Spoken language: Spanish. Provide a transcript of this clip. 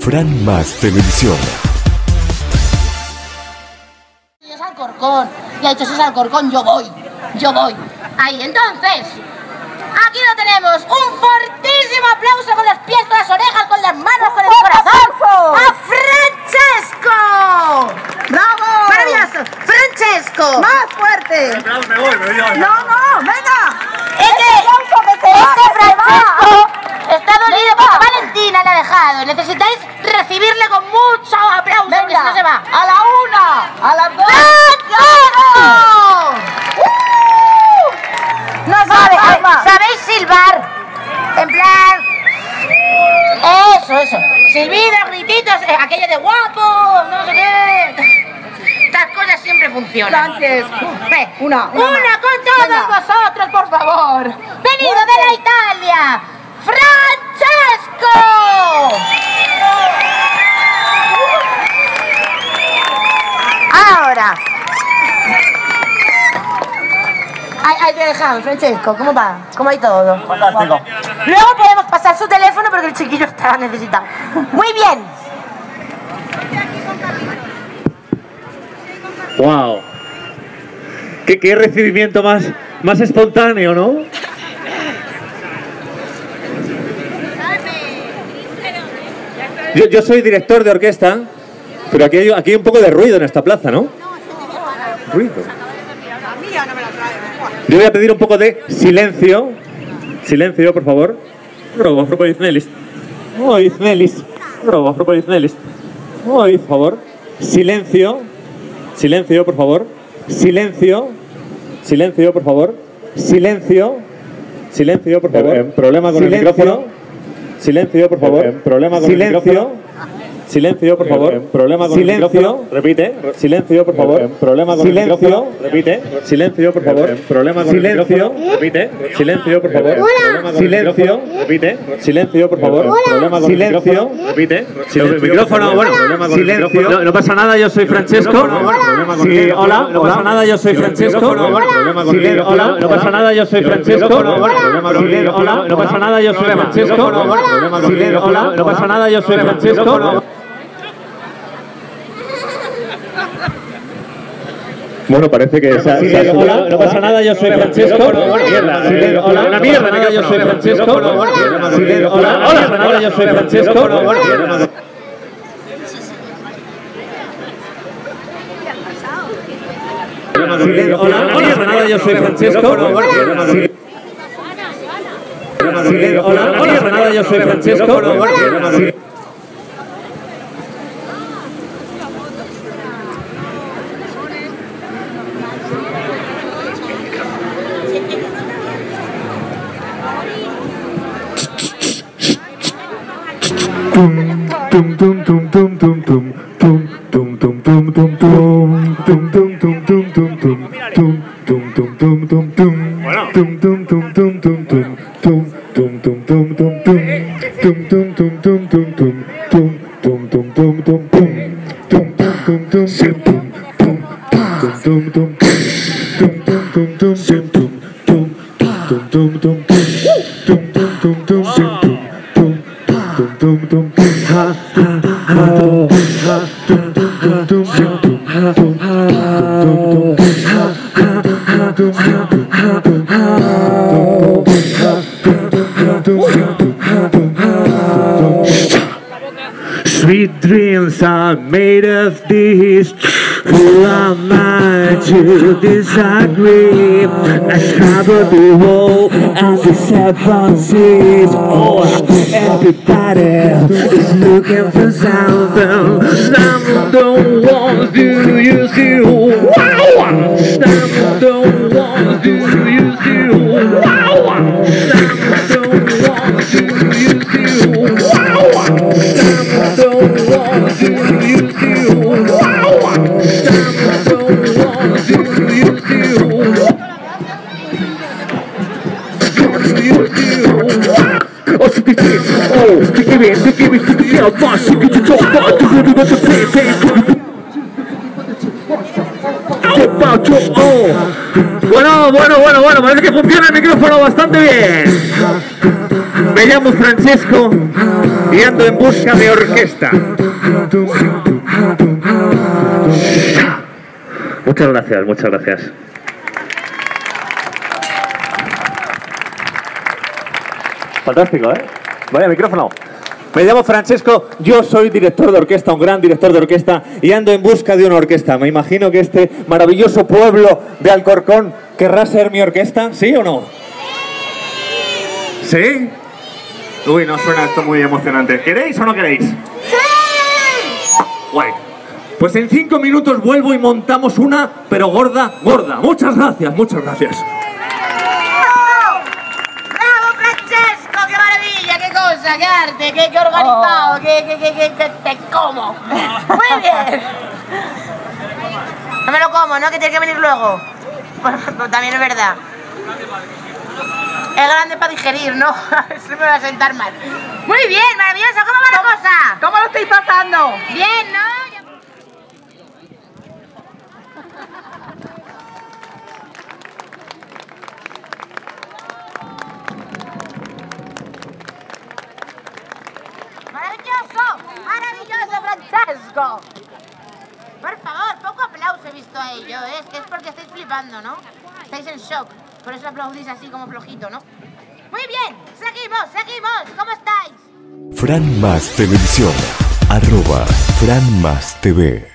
Fran Más Televisión. Es Alcorcón. Y ha dicho, si es Alcorcón, yo voy. Ahí, entonces, aquí lo tenemos. Un fortísimo aplauso con los pies, con las orejas, con las manos, con el corazón. ¡A Francesco! ¡Bravo! ¡Maravilloso! ¡Francesco! ¡Más fuerte! Me voy. No, venga. Este Francesco está dolido porque Valentina le ha dejado. Necesitáis recibirle con mucho aplauso, porque si no se va. A la una, a las dos. ¡Francesco! No sabéis silbar. En plan. Eso. Silbidos, grititos, aquello de guapo, no sé qué. Estas cosas siempre funcionan. Francesco. Una más. con todos Venga. vosotros, por favor. Venido de la Italia, Francesco. Ahora. Ahí te dejamos, Francesco. ¿Cómo va? ¿Cómo hay todo? Fantástico. Luego podemos pasar su teléfono porque el chiquillo está necesitado. Muy bien. Wow. Qué recibimiento más espontáneo, ¿no? Yo soy director de orquesta, pero aquí hay un poco de ruido en esta plaza, ¿no? Ruido. Yo voy a pedir un poco de silencio. Silencio, por favor. Por favor. Silencio. Silencio, por favor. Silencio. Silencio, por favor. Silencio. Silencio, por favor. Problema con el micrófono. Silencio, por favor. Problema con el micrófono. Silencio, por favor. Problema con el micrófono. Repite. Silencio, por favor. Problema con el micrófono. Repite. Silencio, por favor. Problema con el micrófono. Repite. Silencio, por favor. Silencio. Repite. Silencio, por favor. Problema con el micrófono. Repite. Micrófono, bueno. Silencio. No pasa nada, yo soy Francesco. Sí, hola. No pasa nada, yo soy Francesco. Hola. No pasa nada, yo soy Francesco. Hola. No pasa nada, yo soy Francesco. Hola. No pasa nada, yo soy Francesco. Bueno, parece que hola, no pasa nada, yo soy Francesco. Hola, una mierda, nada, yo soy Francesco. Hola, nada, yo soy Francesco. Hola, nada, yo soy Francesco. Hola, nada, yo soy Francesco. Sweet dreams are made of this. Who am I to disagree? I travel the world and the seven seas. Oh, everybody is looking for something. Some don't want to use you. Wow! Some don't want to use you. Wow! Some don't want to use you. Wow! Some don't want to use you. Wow! Some don't want to use you. Oh, so they did. Oh, they give it to the hell, boss. You get to talk about the good of the play. Bueno, parece que funciona el micrófono bastante bien. Me llamo Francesco y ando en busca de orquesta. Muchas gracias, muchas gracias. Fantástico, ¿eh? Vaya micrófono. Me llamo Francesco, yo soy director de orquesta, un gran director de orquesta, y ando en busca de una orquesta. Me imagino que este maravilloso pueblo de Alcorcón querrá ser mi orquesta, ¿sí o no? ¿Sí? Uy, no suena esto muy emocionante. ¿Queréis o no queréis? ¡Sí! Guay. Pues en 5 minutos vuelvo y montamos una, pero gorda, gorda. Muchas gracias, muchas gracias. ¡Qué arte! ¡Qué organizado! ¡Qué como! ¡Muy bien! No me lo como, ¿no? Que tiene que venir luego. Pues también es verdad. Es grande para digerir, ¿no? Se me va a sentar mal. Muy bien, maravilloso. ¿Cómo va la cosa? ¿Cómo lo estáis pasando? Bien, ¿no? ¡Maravilloso, Francesco! Por favor, poco aplauso he visto a ello, ¿eh? Es que es porque estáis flipando, ¿no? Estáis en shock, por eso aplaudís así como flojito, ¿no? Muy bien, seguimos, seguimos, ¿cómo estáis? Fran Mas Televisión, @FranMasTV.